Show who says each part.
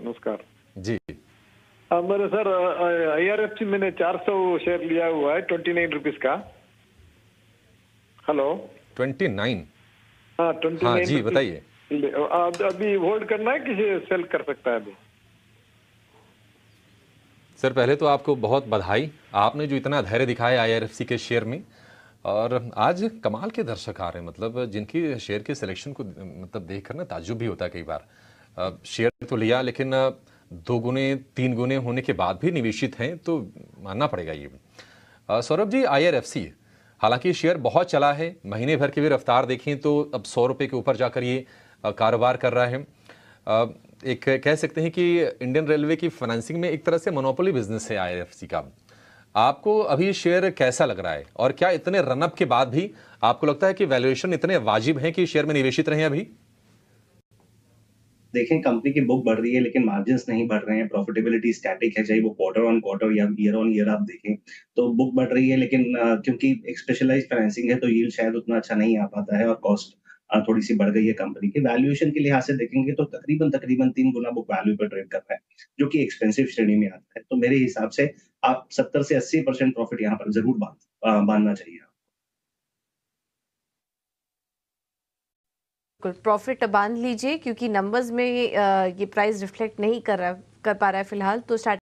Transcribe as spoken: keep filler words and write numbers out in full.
Speaker 1: नमस्कार
Speaker 2: जी।
Speaker 1: हाँ, मेरे sir I R F C मैंने चार सौ शेयर लिया हुआ है ट्वेंटी नाइन रुपीज का। Hello
Speaker 2: twenty nine?
Speaker 1: हाँ ट्वेंटी
Speaker 2: हाँ
Speaker 1: नाइन
Speaker 2: जी, बताइए।
Speaker 1: अभी होल्ड करना है कि सेल कर सकता है अभी?
Speaker 2: सर पहले तो आपको बहुत बधाई, आपने जो इतना धैर्य दिखाया आई आर एफ सी के शेयर में, और आज कमाल के दर्शक आ रहे हैं, मतलब जिनकी शेयर के सिलेक्शन को मतलब देखकर ना ताज्जुब भी होता है कई बार। अ, शेयर तो लिया, लेकिन अ, दो गुने तीन गुने होने के बाद भी निवेशित हैं, तो मानना पड़ेगा ये। अ, Saurabh ji, I R F C हालांकि शेयर बहुत चला है, महीने भर की भी रफ्तार देखें तो अब सौ रुपये के ऊपर जाकर ये अ, कारोबार कर रहा है। अ, एक कह सकते हैं कि इंडियन रेलवे की फाइनेंसिंग में एक तरह से मोनोपोली बिजनेस है आई आर एफ सी का। आपको अभी शेयर कैसा लग रहा है, और क्या इतने रनअप के बाद भी आपको लगता है कि वैल्यूएशन इतने वाजिब हैं कि शेयर में निवेशित रहें अभी?
Speaker 3: देखें, कंपनी की बुक बढ़ रही है लेकिन मार्जिन्स नहीं बढ़ रहे हैं, प्रॉफिटेबिलिटी स्टैटिक है, चाहे वो क्वार्टर ऑन क्वार्टर या ईयर ऑन ईयर आप देखें, तो बुक बढ़ रही है लेकिन अ, क्योंकि एक स्पेशलाइज्ड फाइनेंसिंग है तो यील्ड शायद उतना अच्छा नहीं आ पाता है और कॉस्ट अ, थोड़ी-सी बढ़ गई है कंपनी की। वैल्यूएशन के लिहाज से देखेंगे तो तकरीबन-तकरीबन तीन गुना बुक वैल्यू पे ट्रेड कर रहा है, जो कि एक्सपेंसिव श्रेणी में आता है। तो मेरे हिसाब से आप सत्तर से अस्सी परसेंट प्रॉफिट यहाँ पर ज़रूर बाँध अ, बाँधना चाहिए।
Speaker 4: प्रॉफिट बांध लीजिए, क्योंकि नंबर्स में अ, ये प्राइस रिफ्लेक्ट नहीं कर रहा कर पा रहा है फिलहाल, तो स्टार्ट